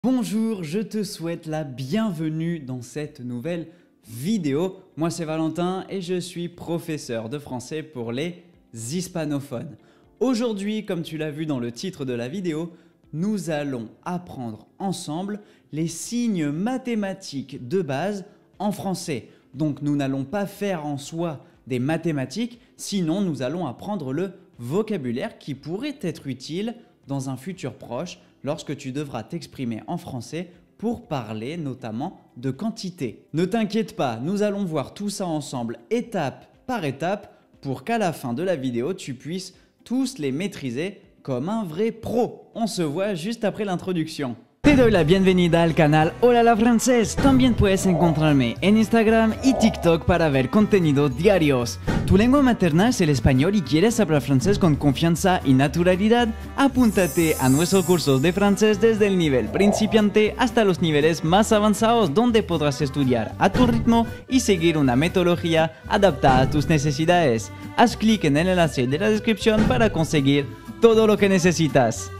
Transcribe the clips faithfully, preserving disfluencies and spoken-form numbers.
Bonjour, je te souhaite la bienvenue dans cette nouvelle vidéo. Moi c'est Valentin et je suis professeur de français pour les hispanophones. Aujourd'hui, comme tu l'as vu dans le titre de la vidéo, nous allons apprendre ensemble les signes mathématiques de base en français. Donc nous n'allons pas faire en soi des mathématiques, sinon nous allons apprendre le vocabulaire qui pourrait être utile dans un futur proche lorsque tu devras t'exprimer en français pour parler notamment de quantité. Ne t'inquiète pas, nous allons voir tout ça ensemble étape par étape pour qu'à la fin de la vidéo, tu puisses tous les maîtriser comme un vrai pro. On se voit juste après l'introduction. Te doy la bienvenida al canal Hola la Francés. También puedes encontrarme en Instagram y TikTok para ver contenidos diarios. Tu lengua materna es el español y quieres hablar francés con confianza y naturalidad. Apúntate a nuestros cursos de francés desde el nivel principiante hasta los niveles más avanzados, donde podrás estudiar a tu ritmo y seguir una metodología adaptada a tus necesidades. Haz clic en el enlace de la descripción para conseguir todo lo que necesitas.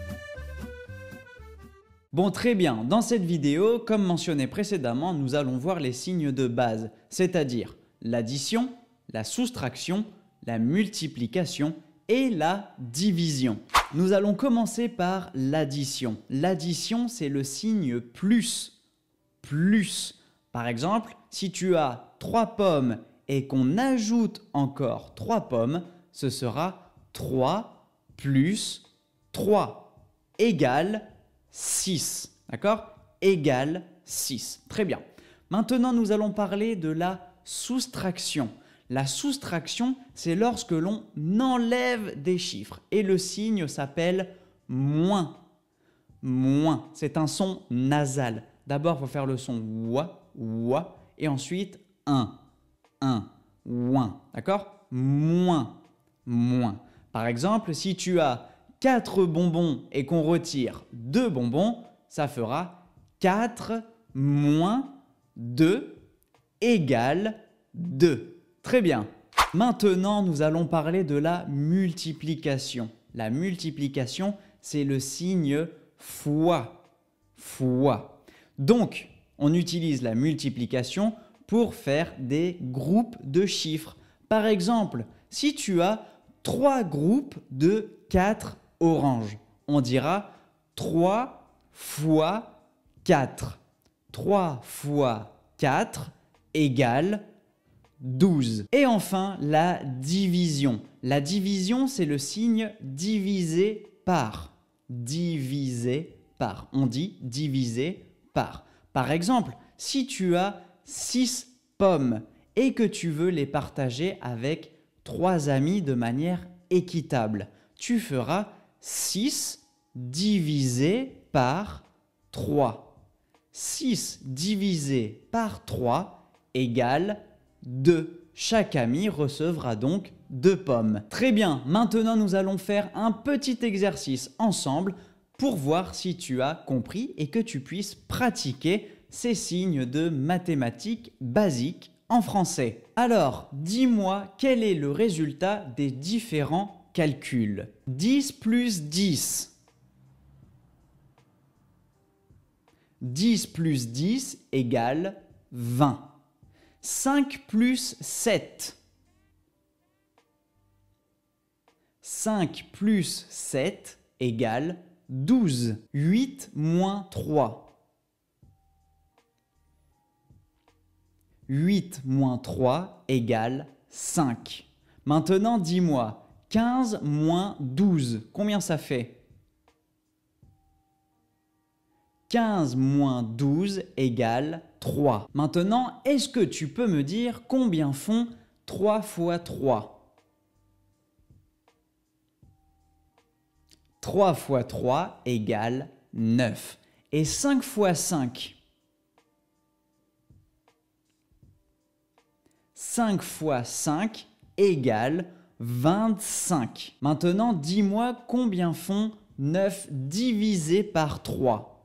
Bon, très bien, dans cette vidéo, comme mentionné précédemment, nous allons voir les signes de base, c'est-à-dire l'addition, la soustraction, la multiplication et la division. Nous allons commencer par l'addition. L'addition, c'est le signe plus. Plus. Par exemple, si tu as trois pommes et qu'on ajoute encore trois pommes, ce sera trois plus trois égale six, d'accord? Égale six. Très bien. Maintenant, nous allons parler de la soustraction. La soustraction, c'est lorsque l'on enlève des chiffres et le signe s'appelle moins. Moins. C'est un son nasal. D'abord, il faut faire le son wa, wa et ensuite un, un, ouin. D'accord? Moins, moins. Par exemple, si tu as quatre bonbons et qu'on retire deux bonbons, ça fera quatre moins deux égale deux. Très bien. Maintenant, nous allons parler de la multiplication. La multiplication, c'est le signe fois. Fois. Donc, on utilise la multiplication pour faire des groupes de chiffres. Par exemple, si tu as trois groupes de quatre orange. On dira trois fois quatre. trois fois quatre égale douze. Et enfin, la division. La division, c'est le signe divisé par. Divisé par. On dit divisé par. Par exemple, si tu as six pommes et que tu veux les partager avec trois amis de manière équitable, tu feras six divisé par trois. six divisé par trois égale deux. Chaque ami recevra donc deux pommes. Très bien, maintenant nous allons faire un petit exercice ensemble pour voir si tu as compris et que tu puisses pratiquer ces signes de mathématiques basiques en français. Alors, dis-moi quel est le résultat des différents calcul. dix plus dix. dix plus dix égale vingt. cinq plus sept. cinq plus sept égale douze. huit moins trois. huit moins trois égale cinq. Maintenant, dis-moi, quinze moins douze, combien ça fait? quinze moins douze égale trois. Maintenant, est-ce que tu peux me dire combien font trois fois trois? trois fois trois égale neuf. Et cinq fois cinq? cinq fois cinq égale vingt-cinq. Maintenant, dis-moi combien font neuf divisé par trois.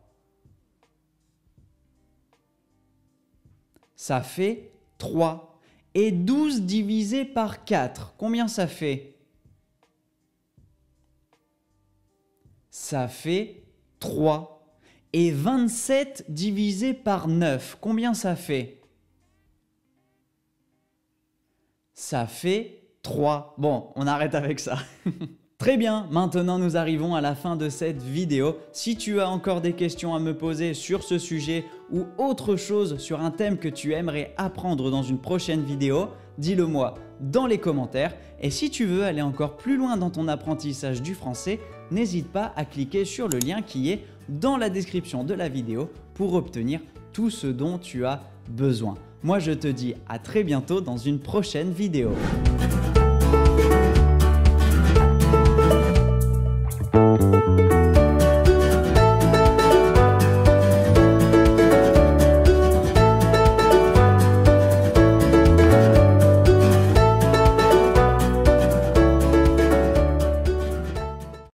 Ça fait trois. Et douze divisé par quatre, combien ça fait? Ça fait trois. Et vingt-sept divisé par neuf, combien ça fait? Ça fait trois. Bon, on arrête avec ça. Très bien, maintenant nous arrivons à la fin de cette vidéo. Si tu as encore des questions à me poser sur ce sujet ou autre chose sur un thème que tu aimerais apprendre dans une prochaine vidéo, dis-le moi dans les commentaires. Et si tu veux aller encore plus loin dans ton apprentissage du français, n'hésite pas à cliquer sur le lien qui est dans la description de la vidéo pour obtenir tout ce dont tu as besoin. Moi je te dis à très bientôt dans une prochaine vidéo.